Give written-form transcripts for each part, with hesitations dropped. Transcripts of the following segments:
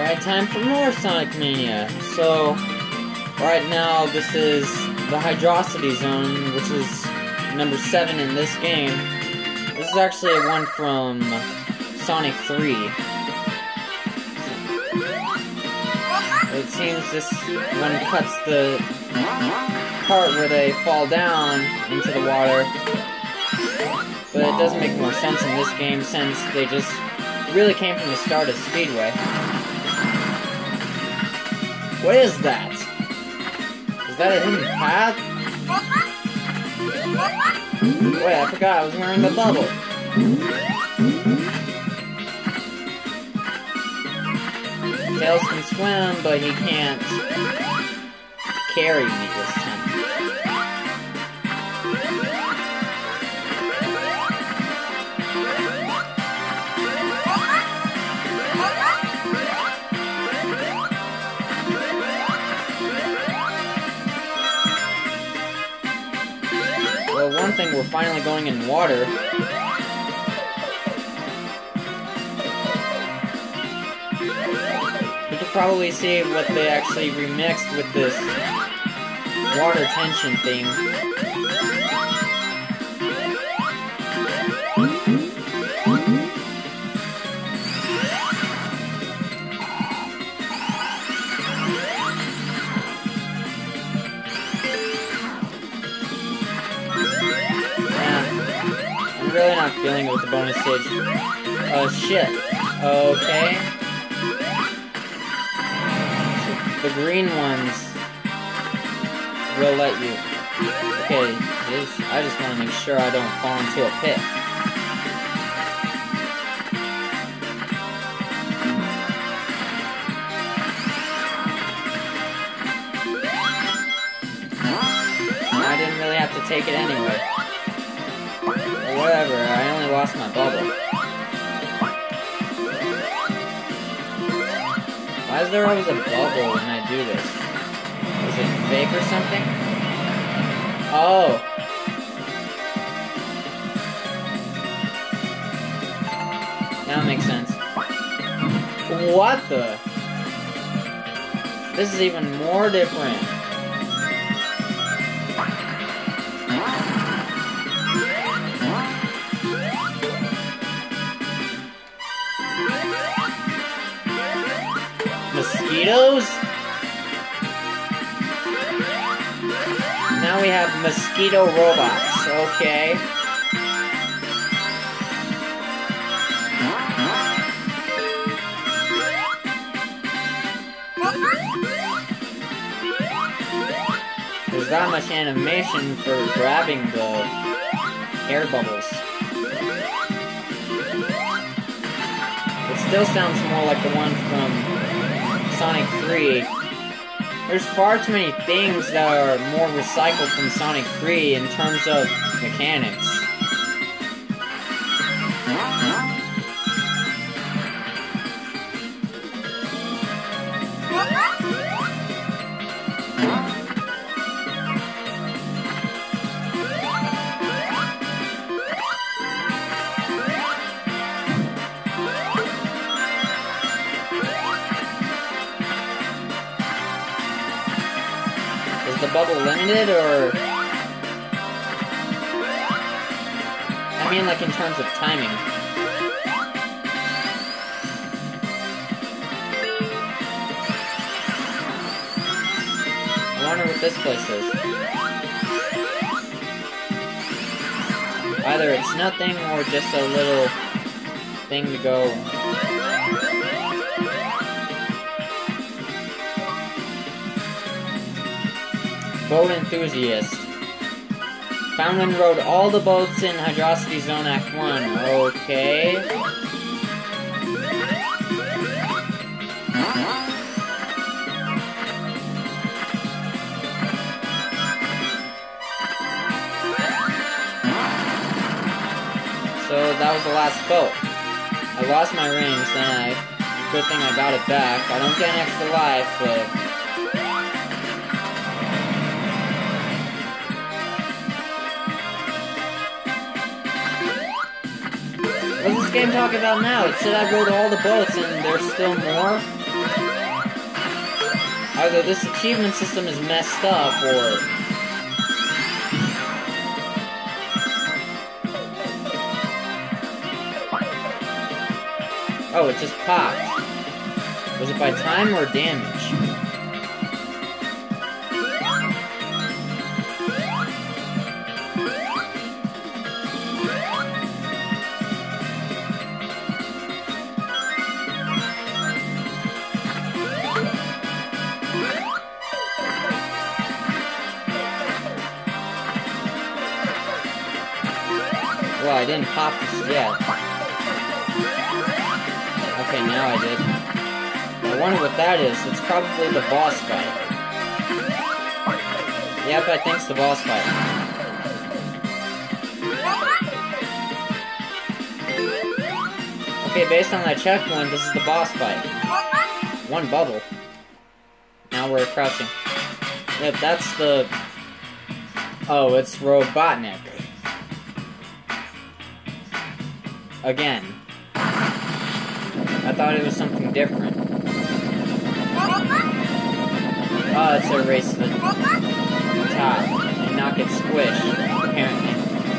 Alright, time for more Sonic Mania. So, right now this is the Hydrocity zone, which is number 7 in this game. This is actually one from Sonic 3. It seems this one cuts the part where they fall down into the water. But it doesn't make more sense in this game since they just really came from the start of Speedway. What is that? Is that a hidden path? Wait, I forgot I was wearing the bubble. Tails can swim, but he can't carry me this time. Well, one thing, we're finally going in water. You can probably see what they actually remixed with this water tension thing. I'm really not feeling it with the bonus stage. Oh shit. Okay. The green ones will let you. Okay, I just want to make sure I don't fall into a pit. I didn't really have to take it anyway. Whatever, I only lost my bubble. Why is there always a bubble when I do this? Is it fake or something? Oh! That makes sense. What the? This is even more different. Mosquitoes? Now we have mosquito robots, okay. There's that much animation for grabbing the air bubbles. It still sounds more like the one from Sonic 3. There's far too many things that are more recycled from Sonic 3 in terms of mechanics. Is the bubble limited, or... I mean, like, in terms of timing. I wonder what this place is. Either it's nothing, or just a little thing to go... Boat enthusiast. Found and rode all the boats in Hydrocity Zone Act 1. Okay. So that was the last boat. I lost my rings, and good thing I got it back. I don't get an extra life, but... What is this game talk about now? It said I rode all the boats and there's still more? Either this achievement system is messed up, or... Oh, it just popped. Was it by time or damage? Well, I didn't pop this yet. Okay, now I did. I wonder what that is. It's probably the boss fight. Yep, I think it's the boss fight. Okay, based on that checkpoint, this is the boss fight. One bubble. Now we're crouching. Yep, that's the... Oh, it's Robotnik. Again. I thought it was something different. Oh, it's a race to the top and not get squished, apparently.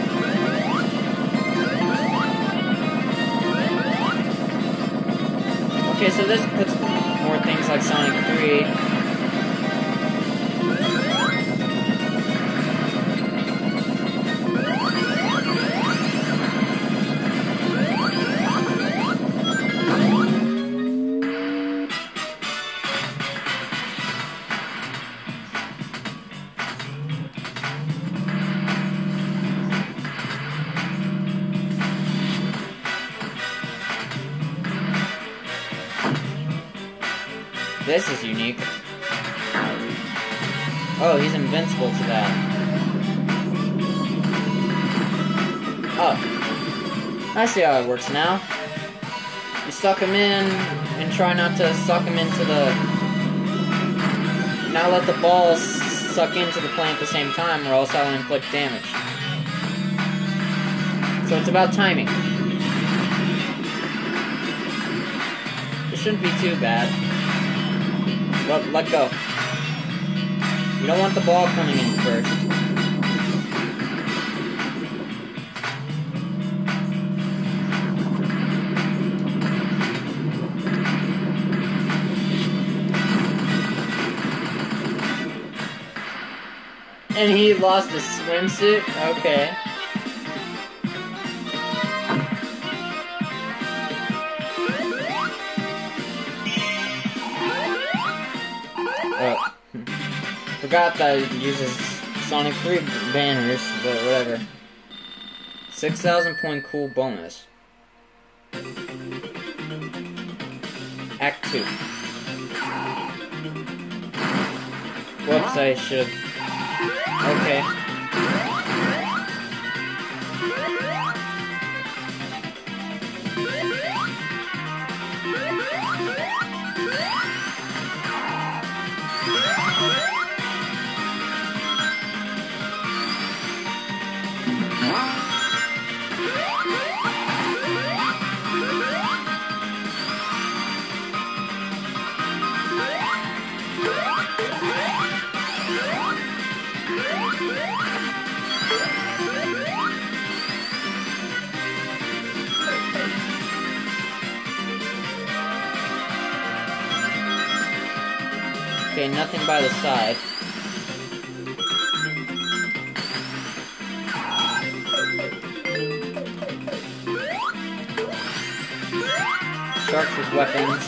Okay, so this puts more things like Sonic 3. This is unique. Oh, he's invincible to that. Oh. I see how it works now. You suck him in, and try not to suck him into the... Now let the ball suck into the plane at the same time, or else I'll inflict damage. So it's about timing. It shouldn't be too bad. Let go. You don't want the ball coming in first. And he lost his swimsuit? Okay. Forgot that it uses Sonic 3 banners, but whatever. 6,000 point cool bonus. Act 2. Whoops, I should've... Okay. Okay, nothing by the side. Sharks with weapons.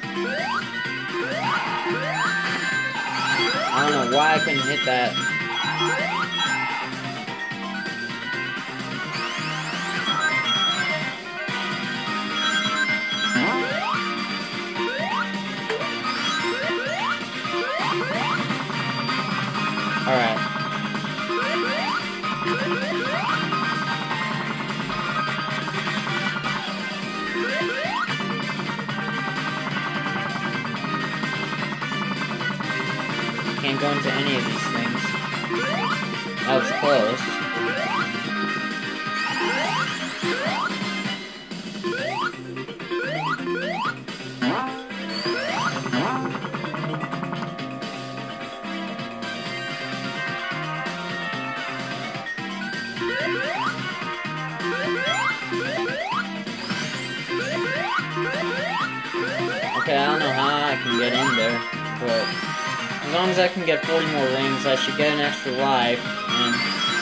I don't know why I couldn't hit that. Alright. Can't go into any of these things. That was close. Okay, I don't know how I can get in there, but as long as I can get 40 more rings, I should get an extra life, and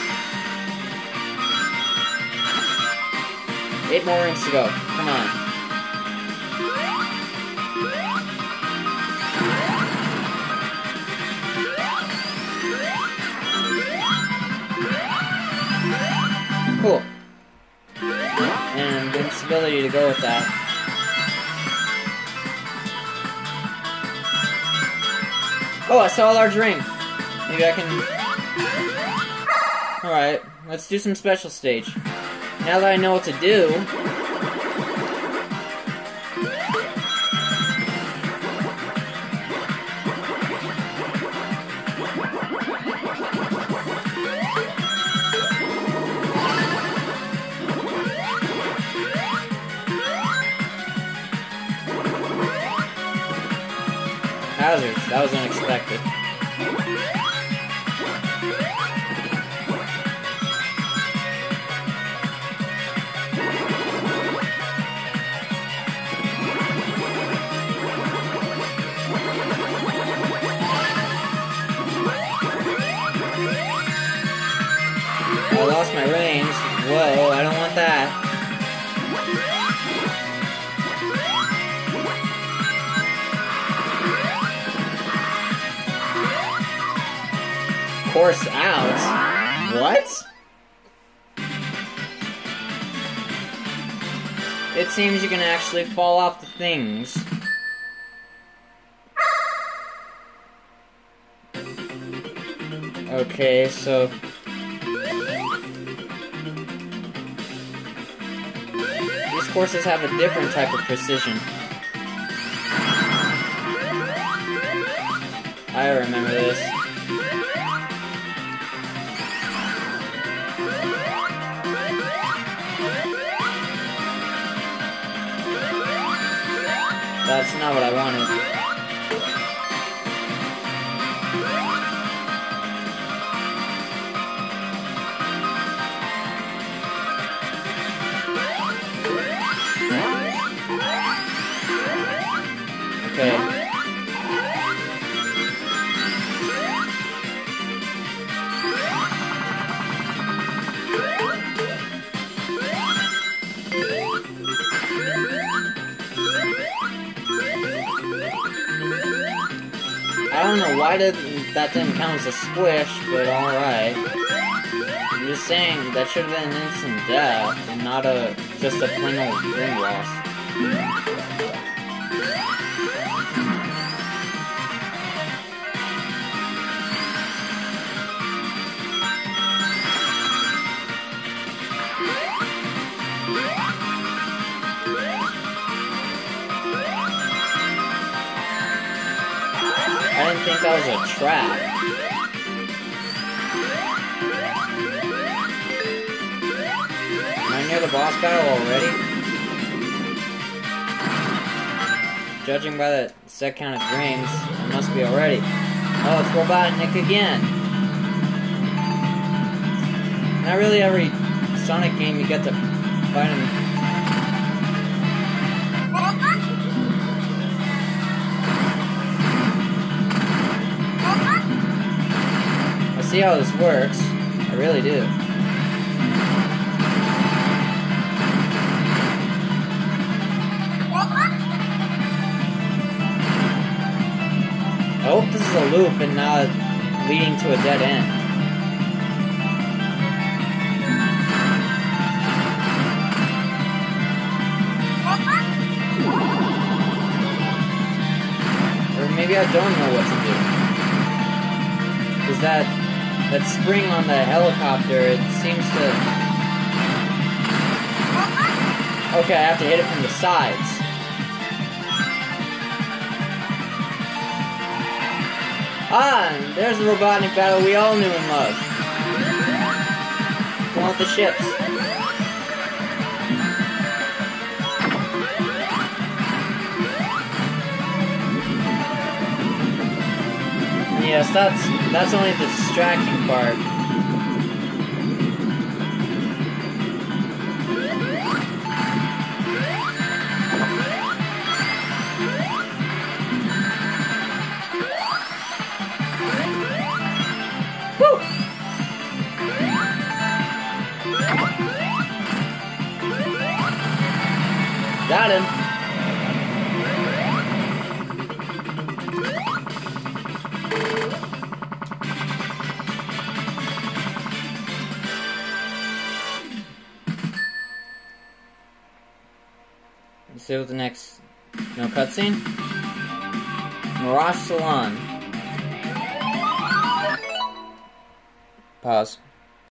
8 more rings to go. Come on. Cool. And invincibility to go with that. Oh, I saw a large ring. Maybe I can... Alright, let's do some special stage. Now that I know what to do... Hazards, that was unexpected. I lost my range. Whoa, I don't want that. Course out? What? It seems you can actually fall off the things. Okay, so... these courses have a different type of precision. I remember this. That's not what I wanted. Okay. I don't know why that didn't count as a squish, but alright. I'm just saying, that should have been an instant death, and not just a plain old ring loss. I didn't think that was a trap. Am I near the boss battle already? Judging by the set count of rings, I must be already. Oh, it's Robotnik again. Not really every Sonic game you get to fight him. See how this works. I really do. I hope this is a loop and not leading to a dead end. Or maybe I don't know what to do. Is that spring on the helicopter, it seems to... Okay, I have to hit it from the sides. Ah, there's the Robotnik battle we all knew and loved. Come on with the ships. Yes, that's only the distracting part. Got him. Let's see what the next... No cutscene? Mirage Salon. Pause.